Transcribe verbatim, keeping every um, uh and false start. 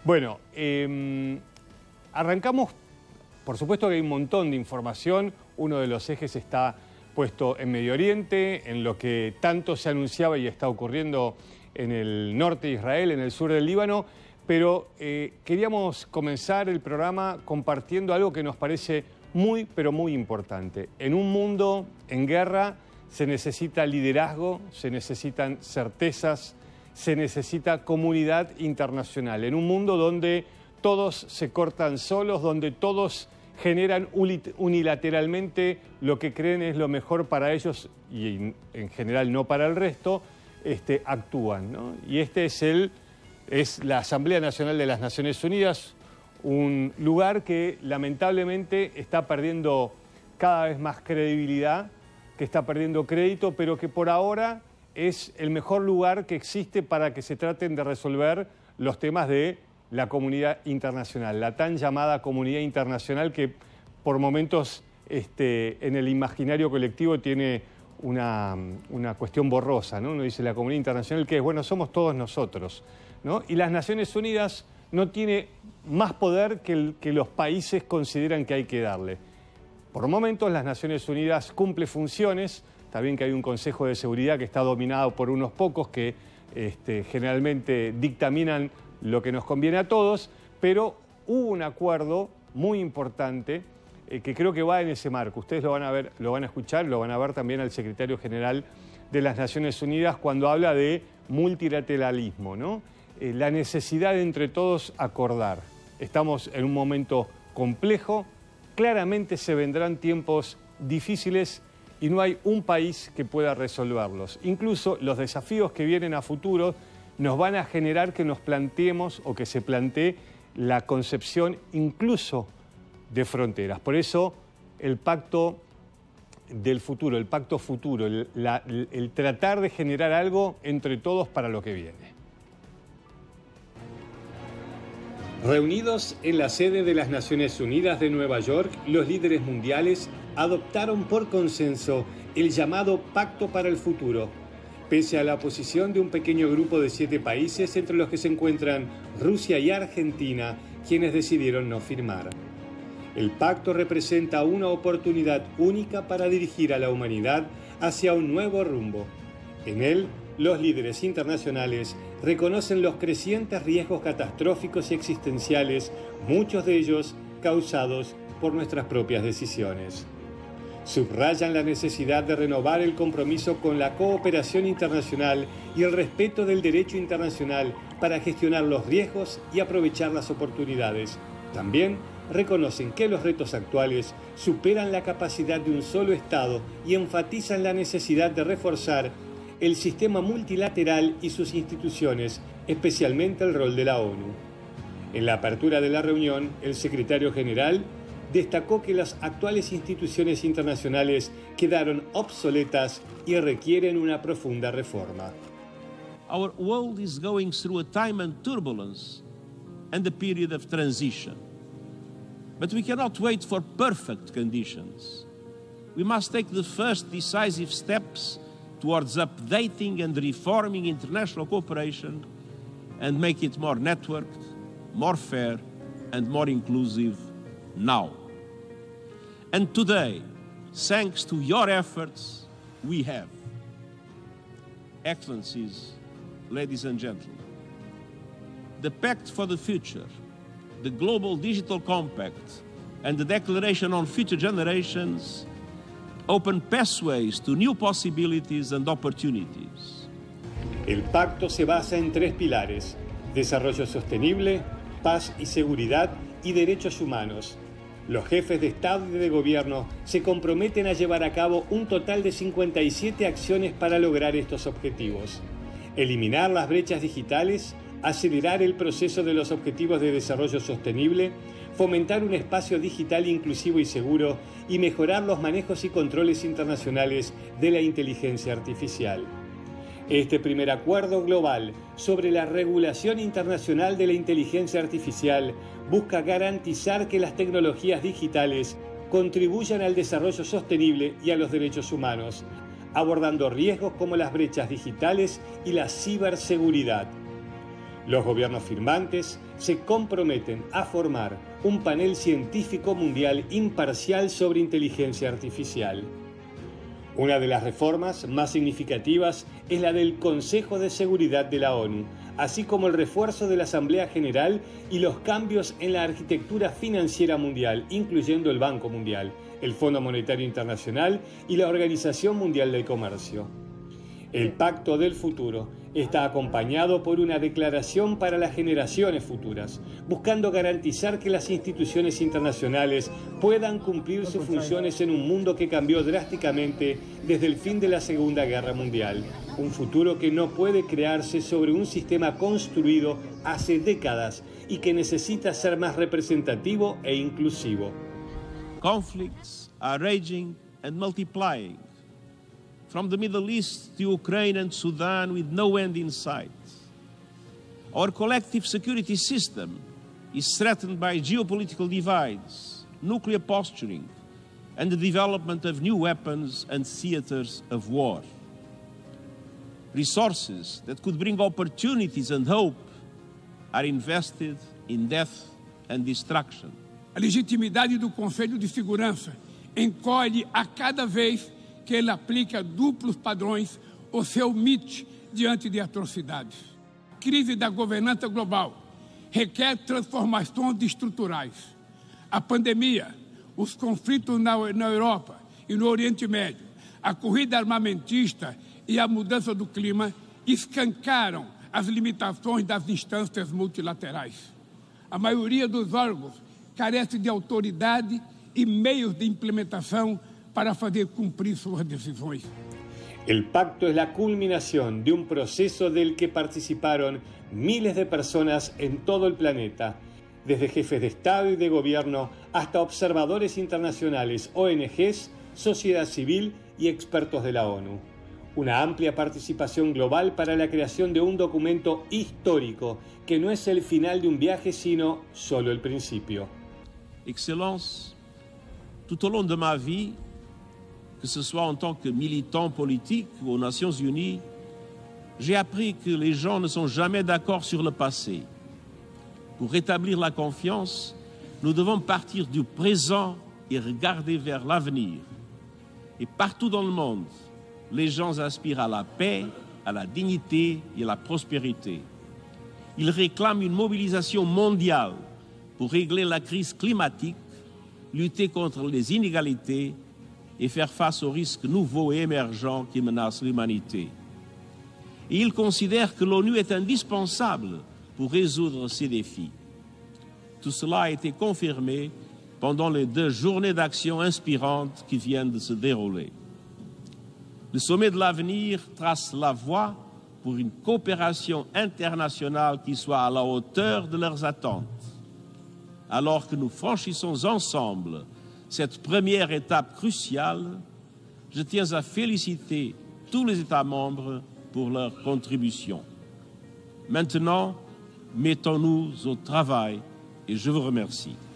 Bueno, eh, arrancamos, por supuesto que hay un montón de información. Uno de los ejes está puesto en Medio Oriente, en lo que tanto se anunciaba y está ocurriendo en el norte de Israel, en el sur del Líbano, pero eh, queríamos comenzar el programa compartiendo algo que nos parece muy, pero muy importante. En un mundo en guerra se necesita liderazgo, se necesitan certezas, se necesita comunidad internacional. En un mundo donde todos se cortan solos, donde todos generan unilateralmente lo que creen es lo mejor para ellos y en general no para el resto, este, actúan, ¿no? Y este es, el, es la Asamblea Nacional de las Naciones Unidas, un lugar que lamentablemente está perdiendo cada vez más credibilidad, que está perdiendo crédito, pero que por ahora es el mejor lugar que existe para que se traten de resolver los temas de la comunidad internacional, la tan llamada comunidad internacional que por momentos este, en el imaginario colectivo tiene una, una cuestión borrosa, ¿no? Uno dice la comunidad internacional que es, bueno, somos todos nosotros, ¿no? Y las Naciones Unidas no tiene más poder que, el, que los países consideran que hay que darle. Por momentos las Naciones Unidas cumple funciones. Está bien que hay un Consejo de Seguridad que está dominado por unos pocos que este, generalmente dictaminan lo que nos conviene a todos, pero hubo un acuerdo muy importante eh, que creo que va en ese marco. Ustedes lo van a ver, lo van a escuchar, lo van a ver también al secretario general de las Naciones Unidas cuando habla de multilateralismo, ¿no? Eh, la necesidad de entre todos acordar. Estamos en un momento complejo, claramente se vendrán tiempos difíciles y no hay un país que pueda resolverlos. Incluso los desafíos que vienen a futuro nos van a generar que nos planteemos o que se plantee la concepción incluso de fronteras. Por eso el pacto del futuro, el pacto futuro, el, la, el tratar de generar algo entre todos para lo que viene. Reunidos en la sede de las Naciones Unidas de Nueva York, los líderes mundiales adoptaron por consenso el llamado Pacto para el Futuro, pese a la oposición de un pequeño grupo de siete países, entre los que se encuentran Rusia y Argentina, quienes decidieron no firmar. El pacto representa una oportunidad única para dirigir a la humanidad hacia un nuevo rumbo. En él, los líderes internacionales reconocen los crecientes riesgos catastróficos y existenciales, muchos de ellos causados por nuestras propias decisiones. Subrayan la necesidad de renovar el compromiso con la cooperación internacional y el respeto del derecho internacional para gestionar los riesgos y aprovechar las oportunidades. También reconocen que los retos actuales superan la capacidad de un solo Estado y enfatizan la necesidad de reforzar el sistema multilateral y sus instituciones, especialmente el rol de la ONU. En la apertura de la reunión, el secretario general destacó que las actuales instituciones internacionales quedaron obsoletas y requieren una profunda reforma. Our world is going through a time and turbulence and a period of transition. But we cannot wait for perfect conditions. We must take the first decisive steps towards updating and reforming international cooperation and make it more networked, more fair, and more inclusive now. And today, thanks to your efforts, we have. Excellencies, ladies and gentlemen, the Pact for the Future, the Global Digital Compact, and the Declaration on Future Generations open pathways to new possibilities and opportunities. El pacto se basa en tres pilares: desarrollo sostenible, paz y seguridad y derechos humanos. Los jefes de Estado y de Gobierno se comprometen a llevar a cabo un total de cincuenta y siete acciones para lograr estos objetivos. Eliminar las brechas digitales, acelerar el proceso de los objetivos de desarrollo sostenible, fomentar un espacio digital inclusivo y seguro y mejorar los manejos y controles internacionales de la inteligencia artificial. Este primer acuerdo global sobre la regulación internacional de la inteligencia artificial busca garantizar que las tecnologías digitales contribuyan al desarrollo sostenible y a los derechos humanos, abordando riesgos como las brechas digitales y la ciberseguridad. Los gobiernos firmantes se comprometen a formar un panel científico mundial imparcial sobre inteligencia artificial. Una de las reformas más significativas es la del Consejo de Seguridad de la ONU, así como el refuerzo de la Asamblea General y los cambios en la arquitectura financiera mundial, incluyendo el Banco Mundial, el Fondo Monetario Internacional y la Organización Mundial del Comercio. El Pacto del Futuro está acompañado por una declaración para las generaciones futuras, buscando garantizar que las instituciones internacionales puedan cumplir sus funciones en un mundo que cambió drásticamente desde el fin de la Segunda Guerra Mundial. Un futuro que no puede crearse sobre un sistema construido hace décadas y que necesita ser más representativo e inclusivo. Conflicts are raging and multiplying. From the Middle East to Ukraine and Sudan with no end in sight. Our collective security system is threatened by geopolitical divides, nuclear posturing, and the development of new weapons and theaters of war. Resources that could bring opportunities and hope are invested in death and destruction. A legitimidade do Conselho de Segurança encolhe a cada vez que ele aplica duplos padrões ou se omite diante de atrocidades. A crise da governança global requer transformações estruturais. A pandemia, os conflitos na, na Europa e no Oriente Médio, a corrida armamentista e a mudança do clima escancaram as limitações das instâncias multilaterais. A maioria dos órgãos carece de autoridade e meios de implementação para hacer cumplir sus decisiones. El pacto es la culminación de un proceso del que participaron miles de personas en todo el planeta, desde jefes de Estado y de gobierno hasta observadores internacionales, O N Ges, sociedad civil y expertos de la ONU. Una amplia participación global para la creación de un documento histórico que no es el final de un viaje, sino solo el principio. Excellence, tout au long de ma vie, que ce soit en tant que militant politique ou aux Nations Unies, j'ai appris que les gens ne sont jamais d'accord sur le passé. Pour rétablir la confiance, nous devons partir du présent et regarder vers l'avenir. Et partout dans le monde, les gens aspirent à la paix, à la dignité et à la prospérité. Ils réclament une mobilisation mondiale pour régler la crise climatique, lutter contre les inégalités et faire face aux risques nouveaux et émergents qui menacent l'humanité. Et ils considèrent que l'ONU est indispensable pour résoudre ces défis. Tout cela a été confirmé pendant les deux journées d'action inspirantes qui viennent de se dérouler. Le sommet de l'avenir trace la voie pour une coopération internationale qui soit à la hauteur de leurs attentes. Alors que nous franchissons ensemble cette première étape cruciale, je tiens à féliciter tous les États membres pour leur contribution. Maintenant, mettons-nous au travail et je vous remercie.